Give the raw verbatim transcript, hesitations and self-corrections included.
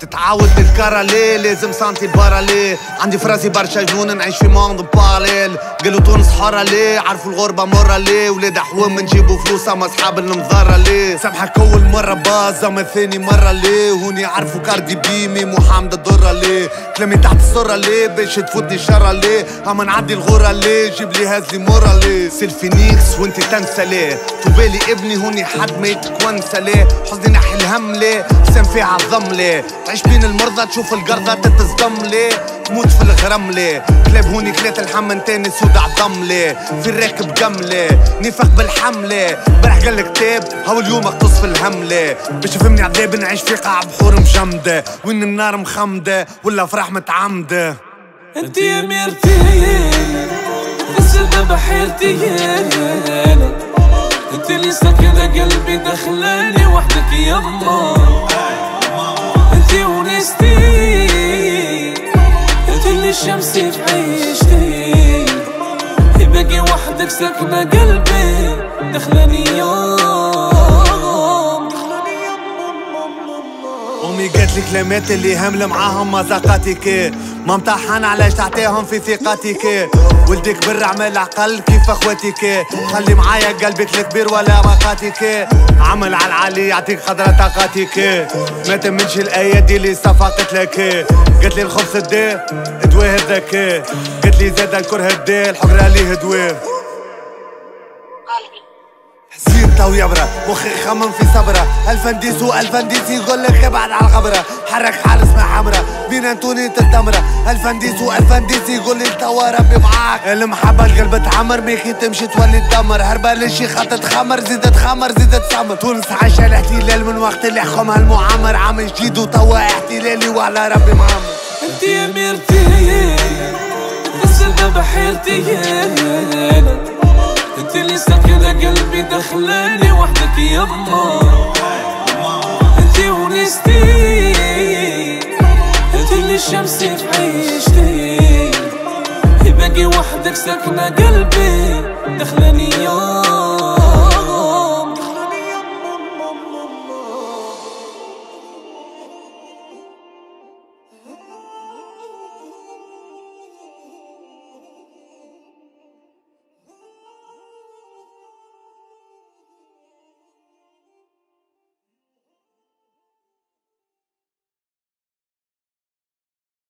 تتعود تتكرر ليه لازم سانتي برا ليه عندي فراسي برشا جنون نعيش في موند باراليل قالوا تونس حارة ليه عرفوا الغربة مرة ليه ولاد حوام نجيبوا فلوس اما اصحاب المضارة ليه سامحك اول مرة باز اما ثاني مرة ليه هوني عرفوا كاردي بي ميمو حامدة الدرة ليه كلامي تحت السرة ليه باش تفوتني شرة ليه اما نعدي الغرة ليه جيب لي هازلي مرة ليه سيلفي نيكس وانت تنسى ليه توبالي ابني هوني حد ما يتكونسى ليه حزني نحي الهم ليه سام فيها عظم ليه تعيش بين المرضى تشوف القرضة تتصدم ليه تموت في الغرم ليه كلاب هوني كلات الحمن تاني سود عظم ليه في الراكب قملة نفق بالحملة برح قال كتاب هاو اليوم اقتص في الهملة باش يفهمني عذاب نعيش في قاع بحور مجمدة وين النار مخمدة ولا فرح متعمدة انت يا ميرتي السلطة بحيرتي انت اللي ساكنة قلبي دخلاني وحدك يما انت ونستي انت اللي الشمسي في عيشتي باقي وحدك ساكنة قلبي دخلاني يوم امي قالت لي كلمات اللي همل معاهم مذاقاتك ما امتحن علاش تعطيهم في ثقتك ولدك بالرعمل عقل كيف اخواتك خلي معايا قلبك الكبير ولا باقاتك عمل على العالي يعطيك قدر طاقاتك ما تمنش الايادي اللي صفقت لك قالت لي الخبز الداء دواء الذكاء قالت لي زاد الكره الداء الحقره ليه دواء حزين تو يبرى مخي خمم في صبرة الفنديس والفنديس يقول لك ابعد على الخبرة حرك حارس مع حمرة بين انتوني تتمرة الفنديس والفنديس يقول لي توا ربي معاك المحبة القلب تعمر ميخي تمشي تولي تدمر هربة للشي خط تخمر زيدت خمر زيدت سمر تونس عايشة الاحتلال من وقت اللي حكمها المعمر عام جديد وتوا احتلالي وعلى ربي معمر انت يا ميرتي السلطة بحيرتي انت اللي ساكنة قلبي دخلاني وحدك يما انت ونستي انت اللي الشمسي في عيشتي باقي وحدك ساكنة قلبي دخلاني